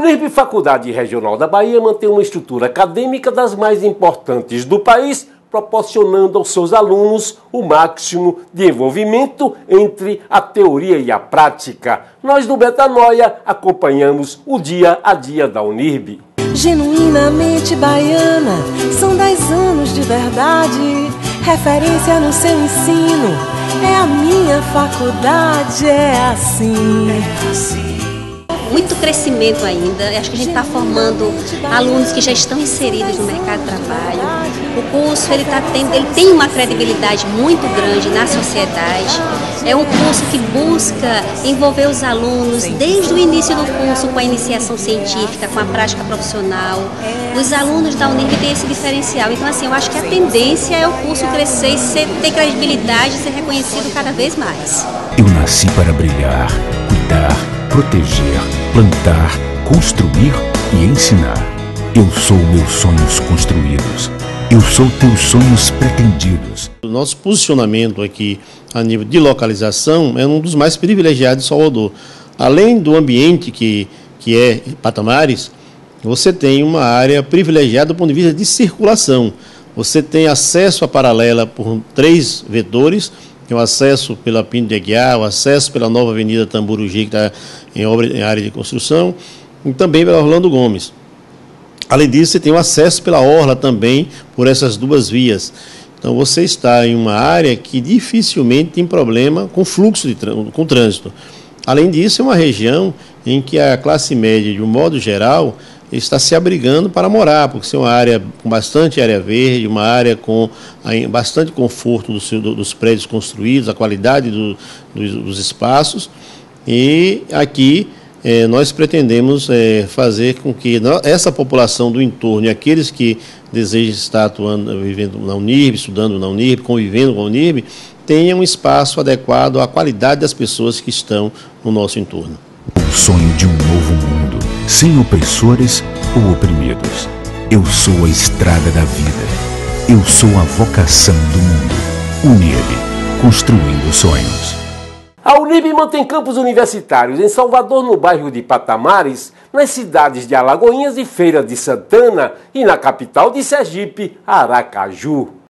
Unirb Faculdade Regional da Bahia mantém uma estrutura acadêmica das mais importantes do país, proporcionando aos seus alunos o máximo de envolvimento entre a teoria e a prática. Nós do Metanoia acompanhamos o dia a dia da Unirb. Genuinamente baiana, são 10 anos de verdade, referência no seu ensino, é a minha faculdade, é assim. Muito crescimento ainda, acho que a gente está formando alunos que já estão inseridos no mercado de trabalho. O curso ele tem uma credibilidade muito grande na sociedade. É um curso que busca envolver os alunos desde o início do curso com a iniciação científica, com a prática profissional. Os alunos da Unirb têm esse diferencial. Então, assim, eu acho que a tendência é o curso crescer e ter credibilidade e ser reconhecido cada vez mais. Eu nasci para brilhar, cuidar, proteger, plantar, construir e ensinar. Eu sou meus sonhos construídos. Eu sou teus sonhos pretendidos. O nosso posicionamento aqui a nível de localização é um dos mais privilegiados de Salvador. Além do ambiente que é Patamares, você tem uma área privilegiada do ponto de vista de circulação. Você tem acesso à paralela por 3 vetores, que é o acesso pela Pinto de Aguiar, o acesso pela nova Avenida Tamburugi, que está em área de construção, e também pela Orlando Gomes. Além disso, você tem o acesso pela Orla também, por essas 2 vias. Então, você está em uma área que dificilmente tem problema com fluxo, com trânsito. Além disso, é uma região em que a classe média, de um modo geral, está se abrigando para morar, porque é uma área com bastante área verde, uma área com bastante conforto dos prédios construídos, a qualidade dos espaços. E aqui nós pretendemos fazer com que essa população do entorno e aqueles que desejam estar atuando, vivendo na Unirb, estudando na Unirb, convivendo com a Unirb, tenham um espaço adequado à qualidade das pessoas que estão no nosso entorno. O sonho de um novo mundo, sem opressores ou oprimidos. Eu sou a estrada da vida. Eu sou a vocação do mundo. Unirb, construindo sonhos. A Unirb mantém campos universitários em Salvador, no bairro de Patamares, nas cidades de Alagoinhas e Feira de Santana e na capital de Sergipe, Aracaju.